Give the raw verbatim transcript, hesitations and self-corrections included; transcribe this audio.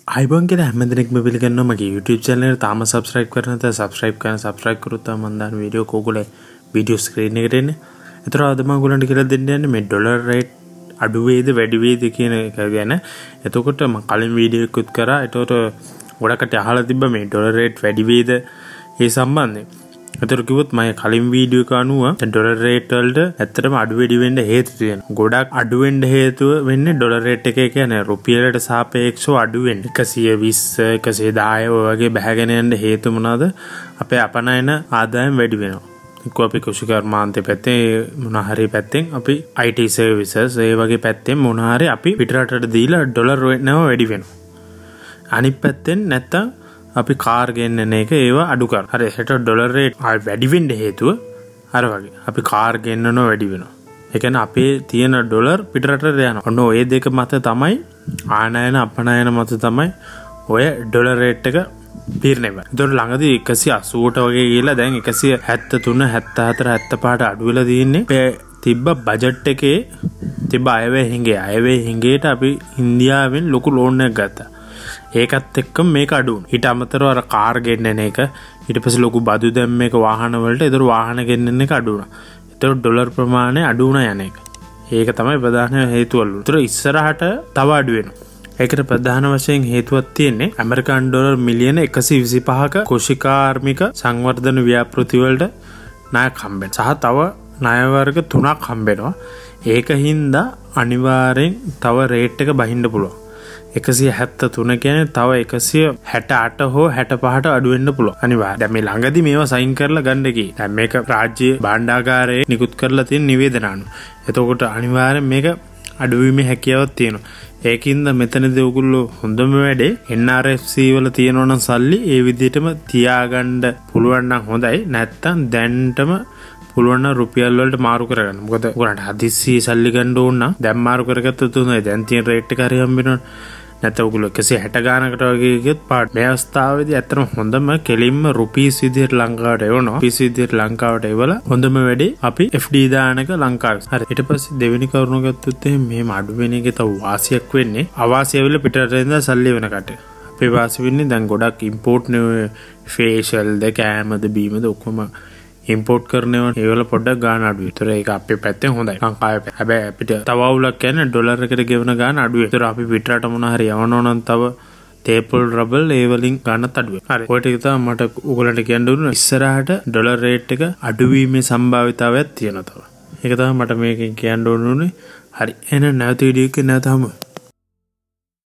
आइबोन के හැමදෙනෙක්ම පිළිගන්නවා මගේ YouTube channel එක තාම subscribe කරලා නැත්නම් subscribe කරන්න subscribe කරොත් තමයි මම දාන වීඩියෝ කෝගොල්ලෝ video screen එකට එන්නේ. ඒතර අද මම ඔයගොල්ලන්ට කියලා දෙන්න යන්නේ මේ dollar rate අඩු වේද වැඩි වේද කියන එක ගැන. එතකොට මම කලින් වීඩියෝ එකකුත් කරා. ඒතකොට ගොඩකට අහලා තිබ්බ මේ dollar rate වැඩි වේද ඒ සම්බන්ධයෙන්. ඒතර කිව්වොත් මම කලින් වීඩියෝ එක අනුව dollar rate වලට ඇත්තටම අඩු වැඩි වෙන්න හේතු තියෙනවා. ගොඩක් අඩු වෙන්න හේතුව වෙන්නේ dollar rate එක කියන්නේ රුපියලට සාපේක්ෂව අඩු වෙන්න. එකසිය විස්ස එකසිය දහය වගේ බහගෙන යන්න හේතු මොනවාද? අපේ අපනයන ආදායම් වැඩි වෙනවා. එක්ක අපි කුෂිකර්මාන්තේ පැත්තේ මොන හරි පැත්තෙන් අපි I T services ඒ වගේ පැත්තෙන් මොන හරි අපි පිටරටට දීලා dollar rate නම වැඩි වෙනවා. අනිත් පැත්තෙන් නැත්තම් අපි කාර් ගෙන්නන එක ඒවා අඩු කරා. හරි හෙට ඩොලර් රේට් වැඩි වෙන්න හේතුව අර වගේ. අපි කාර් ගෙන්නනෝ වැඩි වෙනවා. ඒ කියන්නේ අපේ තියෙන ඩොලර් පිටරටට යනවා. ඔන්න ඔය දෙක මත තමයි ආනයන අපනයන මත තමයි ඔය ඩොලර් රේට් එක තීරණය වෙන්නේ. ඒතකොට ළඟදී එකසිය අසූවට වගේ ගිහලා දැන් එකසිය හැත්තෑ තුන හැත්තෑ හතර හැත්තෑ පහට අඩු වෙලා තියෙන්නේ. අපේ තිබ්බ බජට් එකේ තිබ්බ අයවැය හිඟේ අයවැය හිඟේට අපි ඉන්දියාවෙන් ලොකු ලෝන් එකක් ගත්තා. ඒකත් එක්ක මේක අඩු වුණා. ඊට අමතරව අර කාර් ගෙන්නන එක ඊට පස්සේ ලොකු බදු දැම්ම එක වාහන වලට ඒතර වාහන ගෙන්නන එක අඩු වුණා. ඒතර ඩොලර් ප්‍රමාණය අඩු වුණා යන එක. ඒක තමයි ප්‍රධාන හේතුවලු. ඒතර ඉස්සරහට තව අඩු වෙනවා. ඒකට ප්‍රධාන වශයෙන් හේතුවක් තියෙන්නේ ඇමරිකන් ඩොලර් මිලියන එකසිය විසිපහක කෘෂිකාර්මික සංවර්ධන ව්‍යාපෘති වලට ණයක් හම්බෙනවා. සහ තව ණය වර්ග තුනක් හම්බෙනවා. ඒකින්ද අනිවාර්යෙන් තව රේට් එක බහින්න පුළුවන්. එකසිය හැත්තෑ තුන කියන්නේ තව එකසිය හැටඅට හෝ හැටපහට අඩු වෙන්න පුළුවන්. අනිවාර්යයෙන්. දැන් මේ ළඟදි මේවා සයින් කරලා ගන්න කී. දැන් මේක රාජ්‍ය භාණ්ඩාගාරයේ නිකුත් කරලා තියෙන නිවේදන අනුව. එතකොට අනිවාර්යෙන් මේක අඩු වීමේ හැකියාවක් තියෙනවා. ඒකින්ද මෙතනදී ඔයගොල්ලෝ හොඳම වැඩේ N R F C වල තියෙනවා නම් සල්ලි ඒ විදිහටම තියාගන්න පුළුවන් නම් හොඳයි. නැත්තම් දැන්ටම පුළුවන් නම් රුපියල් වලට මාරු කරගන්න. මොකද ඔයාලට හදිස්සියේ සල්ලි ගන්න ඕන නම් දැන් මාරු කරගත්තොත් උනේ දැන් තියෙන රේට් එක හරි හම්බෙනවනේ. නැත්නම් ඔයගොල්ලෝ එකසිය හැට ගානකට වගේ ගියොත් පාඩ. මේ අවස්ථාවේදී ඇත්තටම හොඳම කෙලින්ම රුපීස් විදිහට ලංකාවට එවනවා. රුපීස් විදිහට ලංකාවට එවලා හොඳම වැඩේ අපි F D දානක ලංකාවේ. හරි. ඊට පස්සේ දෙවෙනි කරුණ ගත්තොත් එහෙනම් මෙහෙම අඩු වෙන එකේ තව වාසියක් වෙන්නේ අවාසිය වෙල පිටරටින් ඉඳලා සල්ලි වෙන කට. අපේ වාසි වෙන්නේ දැන් ගොඩක් ඉම්පෝට් නේ ෆේෂල් ද කෑමද බීමද ඔක්කොම ඉම්පෝට් කරනවා. ඒවල පොඩ්ඩක් ගාන අඩුයි. ඒතර ඒක අපේ පැත්තෙන් හොඳයි. ලංකාවේ පැත්ත. හැබැයි අපිට තව අවුලක් කියන්නේ ඩොලර් එකට ගෙවන ගාන අඩුයි. ඒතර අපි පිටරට මොන හරි යවනවා නම් තව තේපල් රබල් ඒ වලින් ගන්නත් අඩුයි. හරි. ඔය ටික තමයි මට ඔයගලන්ට කියන්න ඕනේ. ඉස්සරහට ඩොලර් රේට් එක අඩු වීමේ සම්භාවිතාවයක් තියෙනවා තව. ඒක තමයි මට මේකෙන් කියන්න ඕනේ. හරි. එහෙනම් නැවත වීඩියෝ එකේ නැවත හමු.